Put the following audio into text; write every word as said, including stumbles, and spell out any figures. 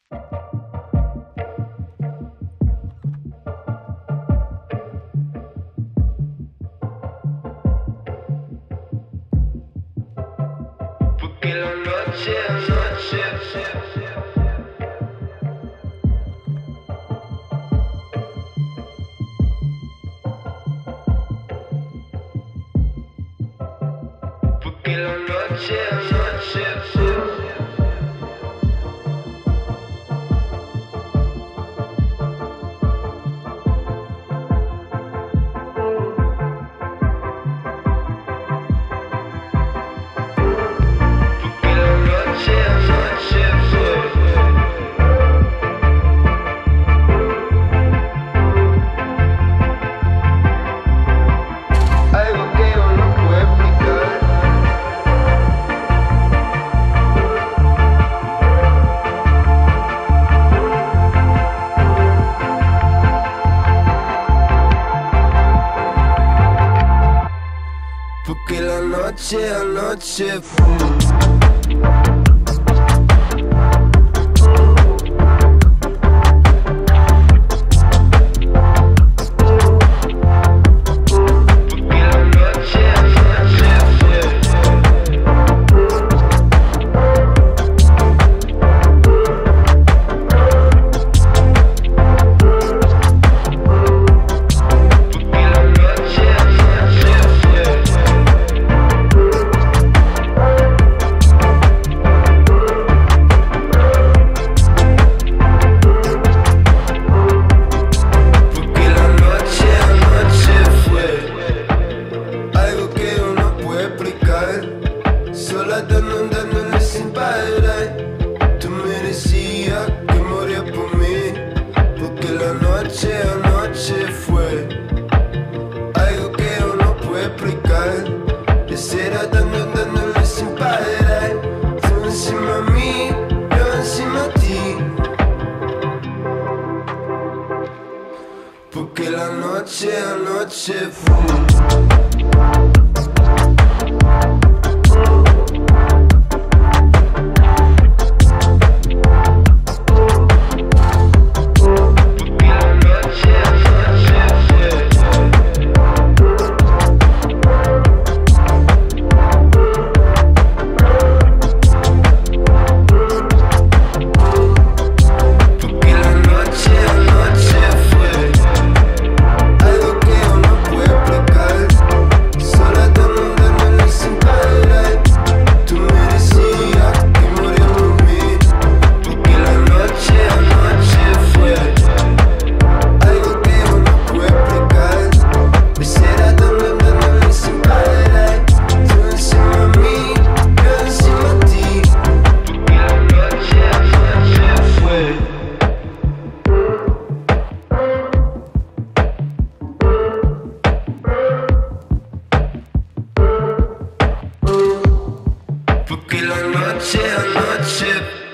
Porque la noche, noche, porque la noche, noche, porque la noche, anoche fue. Sola dando, dándole sin parar. Tú merecías que morías por mí. Porque la noche, anoche fue algo que uno puede explicar. Será dando, dándole sin parar. Tú encima de mí, yo encima de ti. Porque la noche, anoche fue. Porque la noche, anoche